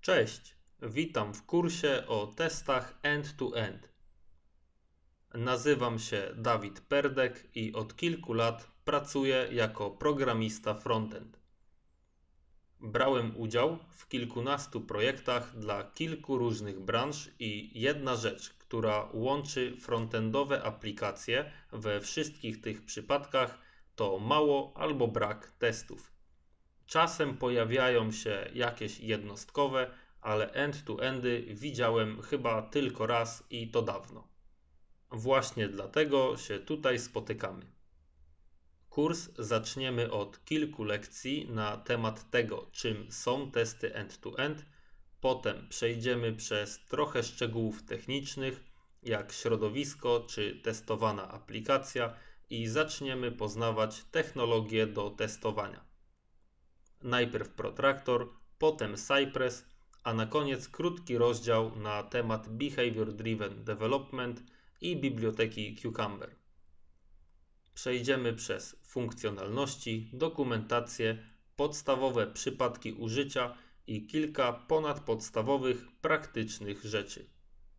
Cześć, witam w kursie o testach end-to-end. Nazywam się Dawid Perdek i od kilku lat pracuję jako programista frontend. Brałem udział w kilkunastu projektach dla kilku różnych branż i jedna rzecz, która łączy frontendowe aplikacje we wszystkich tych przypadkach, to mało albo brak testów. Czasem pojawiają się jakieś jednostkowe, ale end-to-endy widziałem chyba tylko raz i to dawno. Właśnie dlatego się tutaj spotykamy. Kurs zaczniemy od kilku lekcji na temat tego, czym są testy end-to-end. Potem przejdziemy przez trochę szczegółów technicznych, jak środowisko czy testowana aplikacja i zaczniemy poznawać technologię do testowania. Najpierw Protractor, potem Cypress, a na koniec krótki rozdział na temat Behavior Driven Development i biblioteki Cucumber. Przejdziemy przez funkcjonalności, dokumentację, podstawowe przypadki użycia i kilka ponadpodstawowych, praktycznych rzeczy.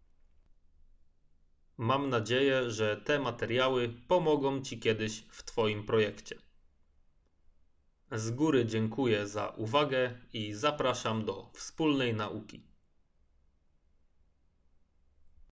Mam nadzieję, że te materiały pomogą Ci kiedyś w Twoim projekcie. Z góry dziękuję za uwagę i zapraszam do wspólnej nauki.